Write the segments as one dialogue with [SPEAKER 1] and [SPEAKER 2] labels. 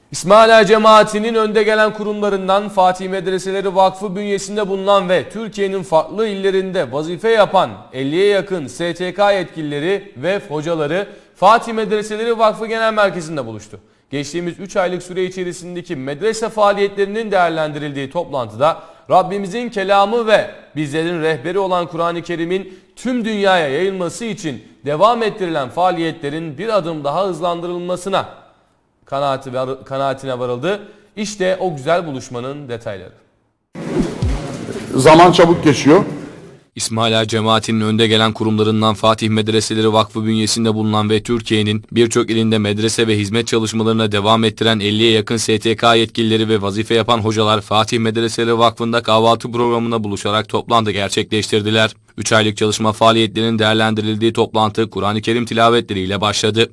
[SPEAKER 1] İsmaila Cemaati'nin önde gelen kurumlarından Fatih Medreseleri Vakfı bünyesinde bulunan ve Türkiye'nin farklı illerinde vazife yapan 50'ye yakın STK yetkilileri ve hocaları Fatih Medreseleri Vakfı Genel Merkezi'nde buluştu. Geçtiğimiz 3 aylık süre içerisindeki medrese faaliyetlerinin değerlendirildiği toplantıda Rabbimizin kelamı ve bizlerin rehberi olan Kur'an-ı Kerim'in tüm dünyaya yayılması için devam ettirilen faaliyetlerin bir adım daha hızlandırılmasına kanaatine varıldı. İşte o güzel buluşmanın detayları.
[SPEAKER 2] Zaman çabuk geçiyor.
[SPEAKER 1] İsmaila Cemaati'nin önde gelen kurumlarından Fatih Medreseleri Vakfı bünyesinde bulunan ve Türkiye'nin birçok ilinde medrese ve hizmet çalışmalarına devam ettiren 50'ye yakın STK yetkilileri ve vazife yapan hocalar Fatih Medreseleri Vakfı'nda kahvaltı programına buluşarak toplantı gerçekleştirdiler. 3 aylık çalışma faaliyetlerinin değerlendirildiği toplantı Kur'an-ı Kerim tilavetleriyle başladı.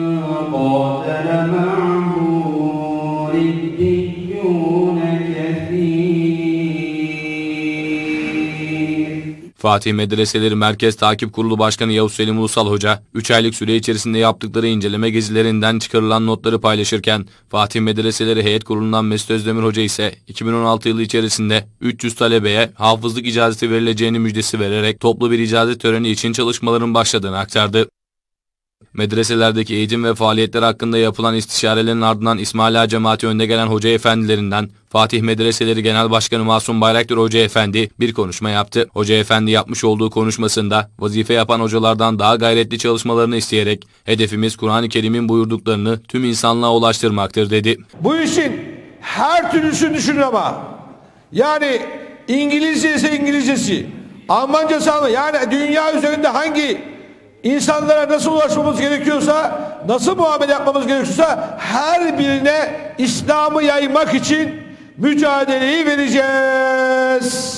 [SPEAKER 1] Fatih Medreseleri Merkez Takip Kurulu Başkanı Yavuz Selim Ulusal Hoca, 3 aylık süre içerisinde yaptıkları inceleme gezilerinden çıkarılan notları paylaşırken, Fatih Medreseleri Heyet Kurulu'ndan Mesut Özdemir Hoca ise 2016 yılı içerisinde 300 talebeye hafızlık icazeti verileceğini müjdesi vererek toplu bir icazet töreni için çalışmaların başladığını aktardı. Medreselerdeki eğitim ve faaliyetler hakkında yapılan istişarelerin ardından İsmaila Cemaati önde gelen hoca efendilerinden Fatih Medreseleri Genel Başkanı Masum Bayraktar Hoca Efendi bir konuşma yaptı. Hoca Efendi yapmış olduğu konuşmasında vazife yapan hocalardan daha gayretli çalışmalarını isteyerek hedefimiz Kur'an-ı Kerim'in buyurduklarını tüm insanlığa ulaştırmaktır dedi.
[SPEAKER 3] Bu işin her türlüsünü düşünün ama. Yani İngilizce ise İngilizcesi, Almancası yani dünya üzerinde hangi İnsanlara nasıl ulaşmamız gerekiyorsa, nasıl muamele yapmamız gerekiyorsa her birine İslam'ı yaymak için mücadeleyi vereceğiz.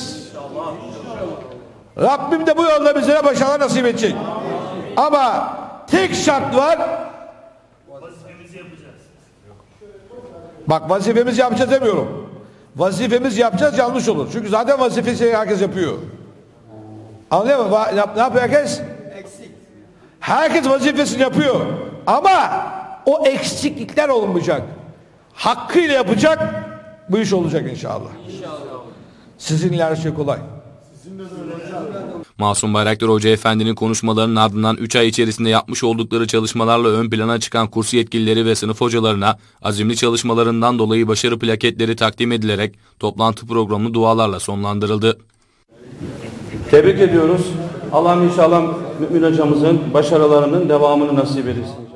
[SPEAKER 3] Rabbim de bu yolda bizlere başarılar nasip edecek. Ama tek şart var. Vazifemizi yapacağız. Bak, vazifemizi yapacağız demiyorum. Vazifemizi yapacağız yanlış olur. Çünkü zaten vazifesi herkes yapıyor. Anlıyor musun? Ne yapıyor herkes? Herkes vazifesini yapıyor ama o eksiklikler olmayacak. Hakkıyla yapacak, bu iş olacak inşallah. Sizinle her şey kolay.
[SPEAKER 1] Masum Bayraktar Hoca Efendi'nin konuşmalarının ardından 3 ay içerisinde yapmış oldukları çalışmalarla ön plana çıkan kurs yetkilileri ve sınıf hocalarına azimli çalışmalarından dolayı başarı plaketleri takdim edilerek toplantı programı dualarla sonlandırıldı.
[SPEAKER 4] Tebrik ediyoruz. Allah inşallah mümin hocamızın başarılarının devamını nasip etsin.